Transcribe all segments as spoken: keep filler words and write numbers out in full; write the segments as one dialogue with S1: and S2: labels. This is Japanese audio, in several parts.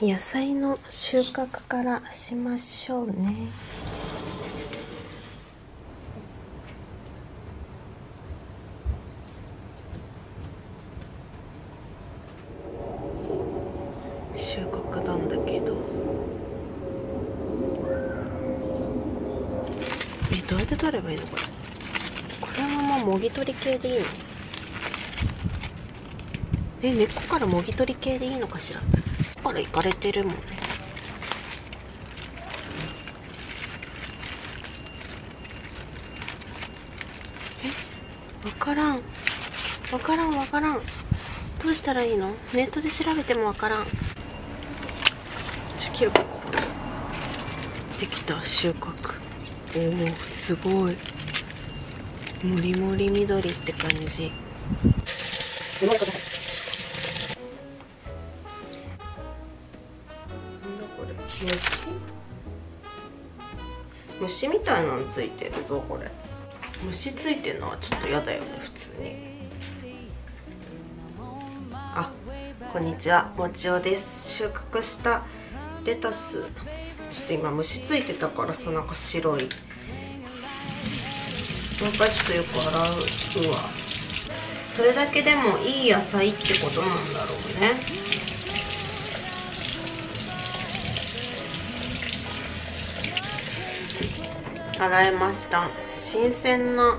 S1: 野菜の収穫からしましょうね。収穫なんだけど、え、どうやって取ればいいのこれ。これはもうもぎ取り系でいいの？え、根っこからもぎ取り系でいいのかしら。ここからいかれてるもんね。え、わからんわからんわからん。どうしたらいいの？ネットで調べてもわからん。ちょ、切るか。できた。収穫。おお、すごい。もりもり緑って感じ。すごいこと。虫みたいなのついてるぞこれ。虫ついてるのはちょっと嫌だよね普通に。あ、こんにちは、もちおです。収穫したレタス、ちょっと今虫ついてたからさ、なんか白い。もう一回ちょっとよく洗うわ。それだけでもいい野菜ってことなんだろうね。洗えました。新鮮な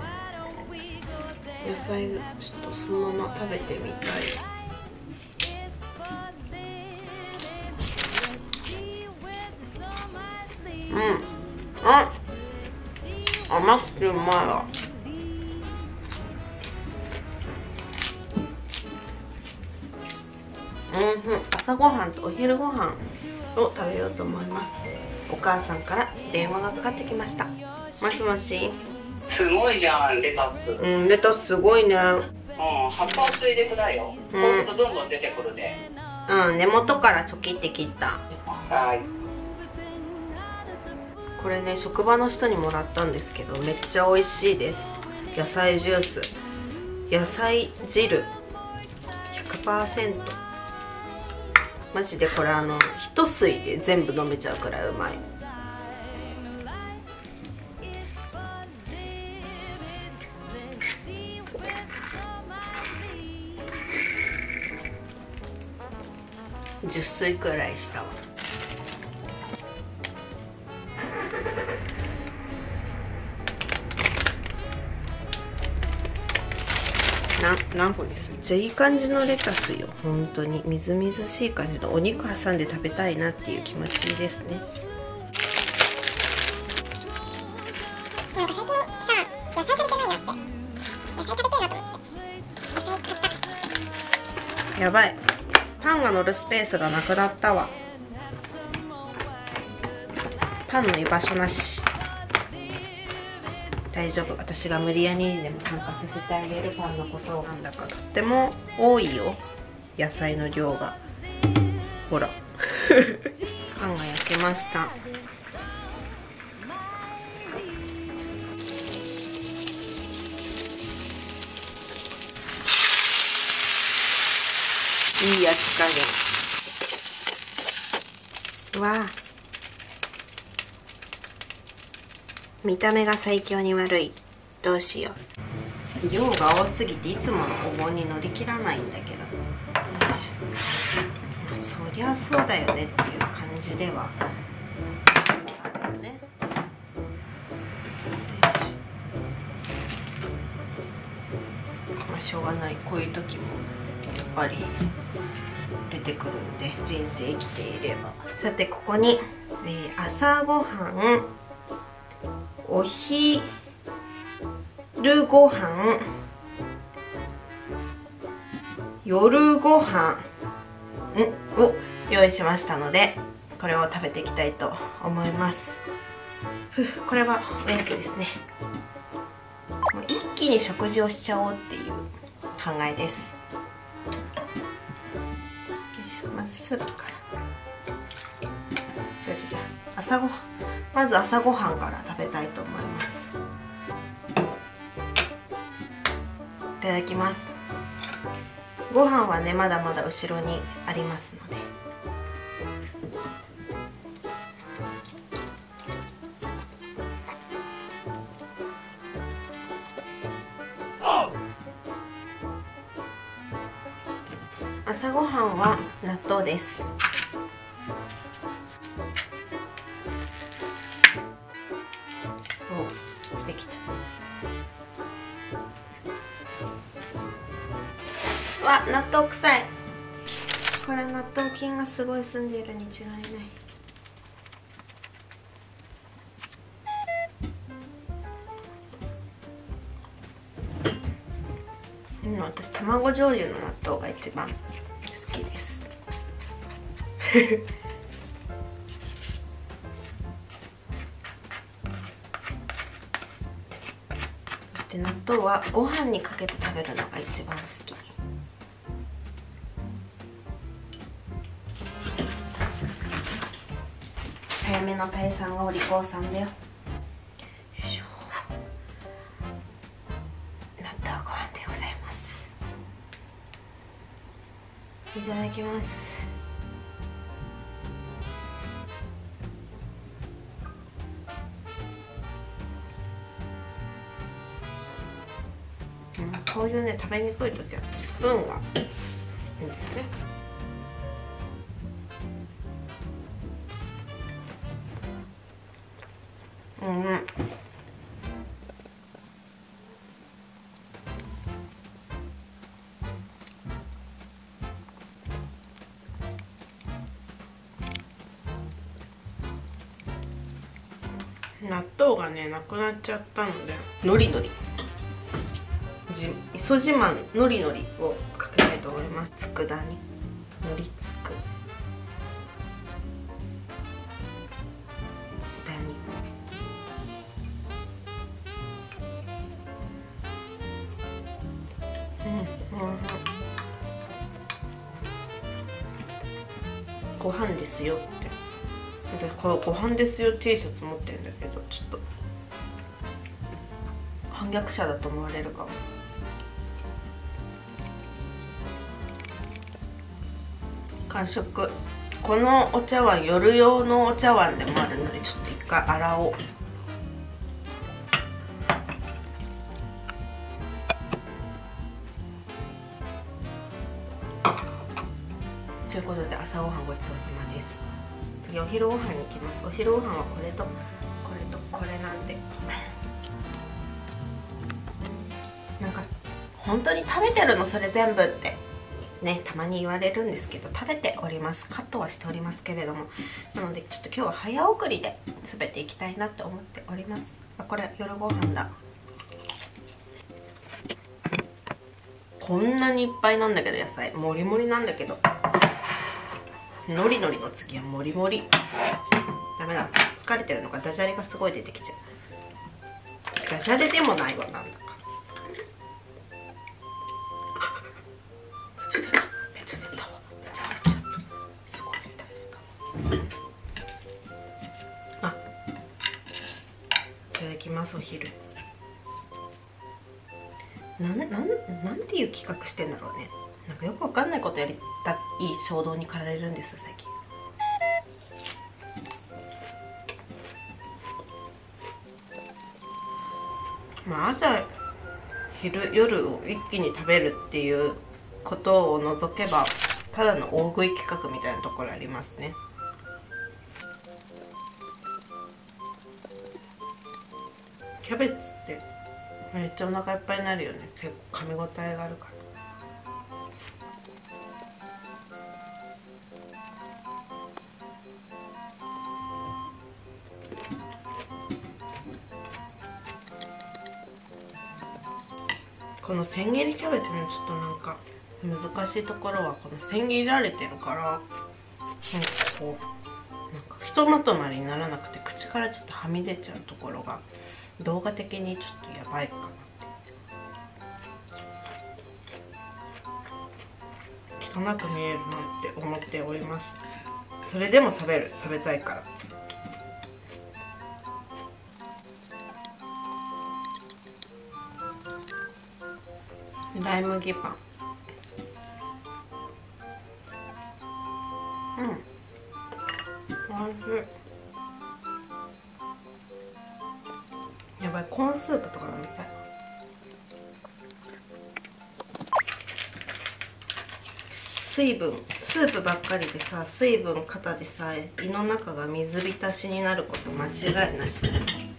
S1: 野菜、ちょっとそのまま食べてみたい。うん、あ、甘くてうまいわ。うん、朝ごはんとお昼ごはんを食べようと思います。お母さんから電話がかかってきました。もしもし。
S2: すごいじゃん、レタス。
S1: うん、レタスすごいね。うん、
S2: 葉っぱをついでくだよ。こうするとどんどん出てくるで。
S1: うん、根元からちょきって切った。
S2: はい。
S1: これね、職場の人にもらったんですけど、めっちゃ美味しいです。野菜ジュース、野菜汁 ひゃくパーセント。マジでこれ、あの一吸いで全部飲めちゃうくらいうまい。じゅっ吸いくらいしたわ。な何個にする？めっちゃいい感じのレタスよ。本当にみずみずしい感じの、お肉挟んで食べたいなっていう気持ちですね。なんか最近さ、野菜食べてないなって。野菜食べてえなと思って野菜買った。やばい、パンが乗るスペースがなくなったわ。パンの居場所なし。大丈夫、私が無理やりにでも参加させてあげる。パンのことを。なんだかとっても多いよ、野菜の量が。ほらパンが焼けました。いい焼き加減。わあ、見た目が最強に悪い。どうしよう。量が多すぎていつものお盆に乗り切らないんだけど、そりゃそうだよねっていう感じではあるよね。まあしょうがない、こういう時もやっぱり出てくるんで、人生生きていれば。さて、ここに、えー、朝ごはん、お昼ごはん、夜ごはんを用意しましたので、これを食べていきたいと思います。ふこれはおやつですね。もう一気に食事をしちゃおうっていう考えです。まずスープから。じゃあじゃあじゃあ朝ごまず朝ごはんから食べたいと思います。いただきます。ご飯はね、まだまだ後ろにありますので。 朝ごはんは納豆です。お、できた。うわ、納豆臭い。これ納豆菌がすごい住んでいるに違いない。うん、私卵醤油の納豆が一番好きです。そして納豆はご飯にかけて食べるのが一番好き。早めの退散がお利口さんだよ。よいしょ。納豆ご飯でございます。いただきます。うん、こういうね、食べにくい時はスプーンがいいんですね。うん、納豆がねなくなっちゃったので、のりのりじ磯自慢のりのりをかけたいと思います。佃煮のりつくだにうん、うん、ご飯ですよって。でこのご飯ですよ T シャツ持ってるんだけど、ちょっと反逆者だと思われるかも。完食。このお茶碗夜用のお茶碗でもあるので、ちょっと一回洗おう。ということで朝ごはんごちそうさまです。次お昼ご飯に行きます。お昼ご飯はこれとこれとこれなんで、なんか本当に食べてるのそれ全部ってね、たまに言われるんですけど、食べております。カットはしておりますけれども、なのでちょっと今日は早送りで全ていきたいなって思っております。あ、これ夜ご飯だ。こんなにいっぱいなんだけど、野菜もりもりなんだけど、のりのりの次はもりもり。ダメだ、疲れてるのかダジャレがすごい出てきちゃう。ダジャレでもないわ、なんだか。めっちゃ出た、めっちゃ出たわ、めっちゃ出ちゃった。すごい出た。あ、いただきます。お昼なんなんなんていう企画してんだろうね。なんかよくわかんないことやりたい衝動に駆られるんですよ最近。まあ朝昼夜を一気に食べるっていうことを除けば、ただの大食い企画みたいなところありますね。キャベツってめっちゃお腹いっぱいになるよね。結構噛み応えがあるから。この千切りキャベツのちょっとなんか難しいところは、この千切られてるから、なんかこうなんかひとまとまりにならなくて口からちょっとはみ出ちゃうところが動画的にちょっとやばいかなって。汚く見えるなって思っております。それでも食べる、食べたいから。ライ麦パン、うん、おいしい。やばい、コーンスープとか飲みたい。 水分スープばっかりでさ、水分肩でさえ胃の中が水浸しになること間違いなし。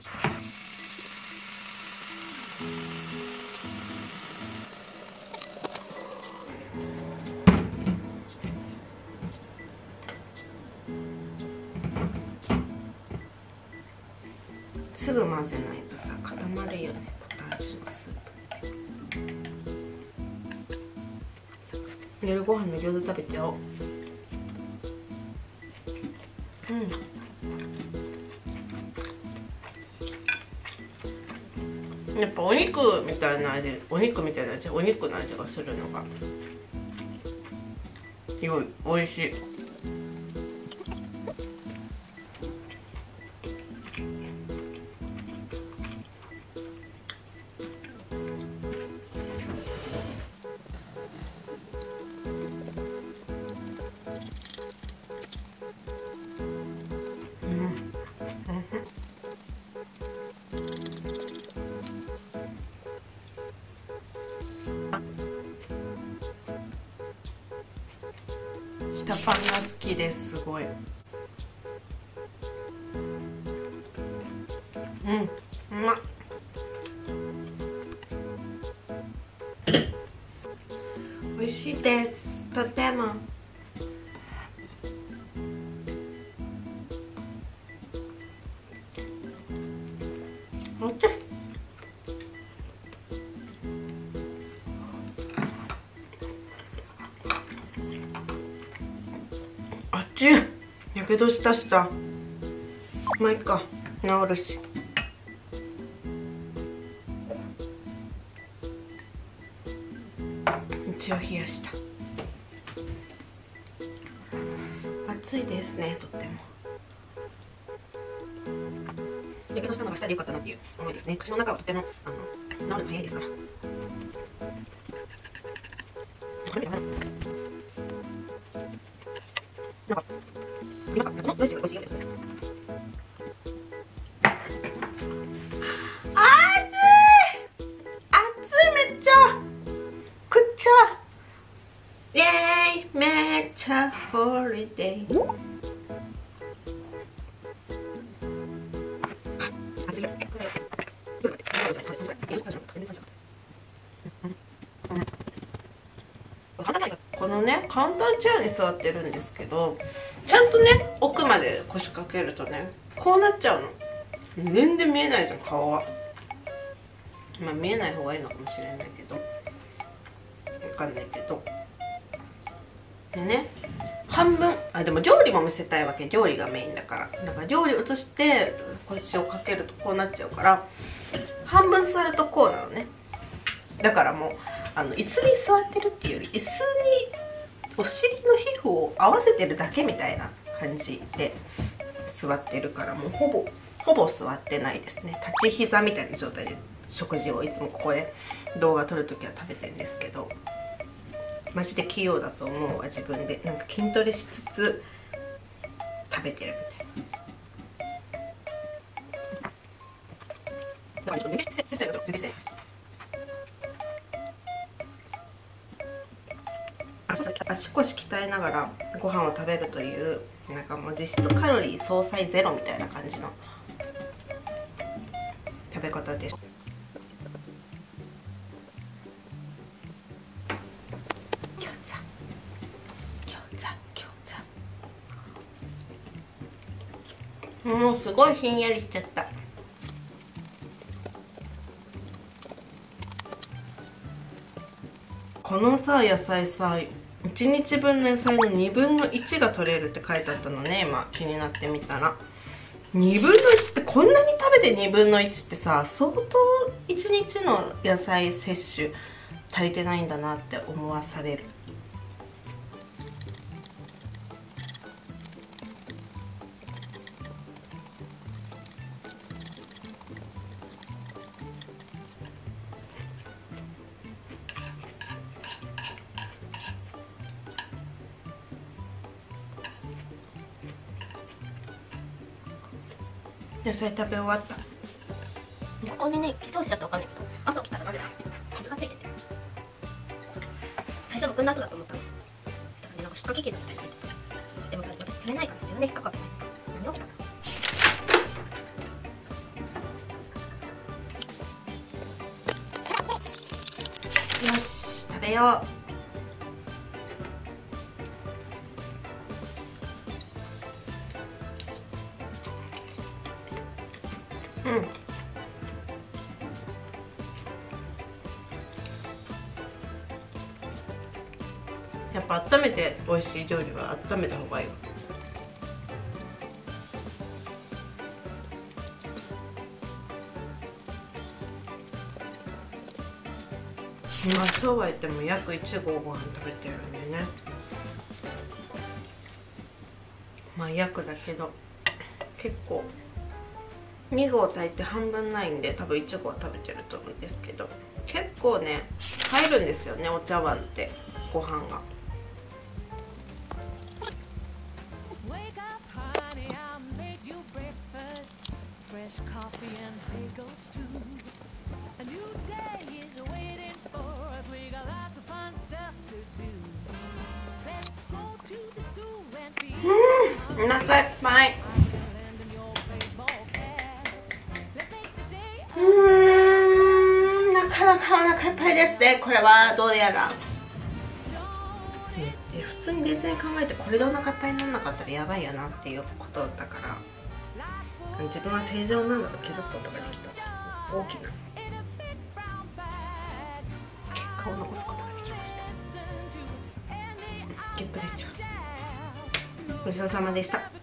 S1: すぐ混ぜないとさ固まるよね、ポタージュのスープ。夜ご飯の餃子食べちゃおう。うん、やっぱお肉みたいな味、お肉みたいな味、お肉の味がするのがすごい美味しい。下パンが好きです、すごい。うん、うまっ。美味しいです、とても。お茶あっちやけどしたしたまあいっか、治るし。一応冷やした。暑いですね、とっても。やけどしたのが下でよかったなっていう思いですね。口の中はとてもあの治るの早いですから。なんか今かこのドレッシングが美味しいようですね。あー暑い暑い、めっちゃくっちゃイエーイ、めっちゃホリデー。このね簡単チェアに座ってるんですけど、ちゃんとね奥まで腰掛けるとねこうなっちゃうの。全然見えないじゃん、顔は。まあ見えない方がいいのかもしれないけど、わかんないけど。でね半分、あでも料理も見せたいわけ、料理がメインだから。だから料理移して腰をかけるとこうなっちゃうから、半分座るとこうなのね。だからもうあの椅子に座ってるっていうより、椅子にお尻の皮膚を合わせてるだけみたいな感じで座ってるから、もうほぼほぼ座ってないですね。立ち膝みたいな状態で食事をいつもここで動画撮るときは食べてるんですけど、マジで器用だと思うわ、自分で。なんか筋トレしつつ食べてるみたいな。足腰鍛えながらご飯を食べるという、なんかもう実質カロリー総菜ゼロみたいな感じの食べ方です。餃子餃子餃子、もうすごいひんやりしちゃった。このさ野菜さ、いちにちぶんの野菜のにぶんのいちが取れるって書いてあったのね。今気になってみたらにぶんのいちって、こんなに食べてにぶんのいちってさ、相当いちにちの野菜摂取足りてないんだなって思わされる。野菜食べ終わった。
S3: ここにね、化粧しちゃってわかんないけど、朝起きたらなぜか傷がついてて、最初むくんだ後だと思ったの。そしたら掛け傷みたいになってた。でもさ、私釣れないから自分で引っかかってない。何起きたの？よし、食べよう。うん。やっぱ温めて美味しい料理は温めた方がいいわ。今そうは言っても約いち合ご飯食べてるんだよね。まあ約だけど結構に合炊いて半分ないんで多分いち合食べてると思うんですけど、結構ね入るんですよね、お茶碗ってご飯が。うん、お腹いっぱい。うーん、なかなかお腹いっぱいですね。これはどうやら、ね、普通に冷静に考えてこれでお腹いっぱいにならなかったらやばいやなっていうことだから、自分は正常なんだと気づくことができた。大きな結果を残すことができました。ゲップ出ちゃう。ごちそうさまでした。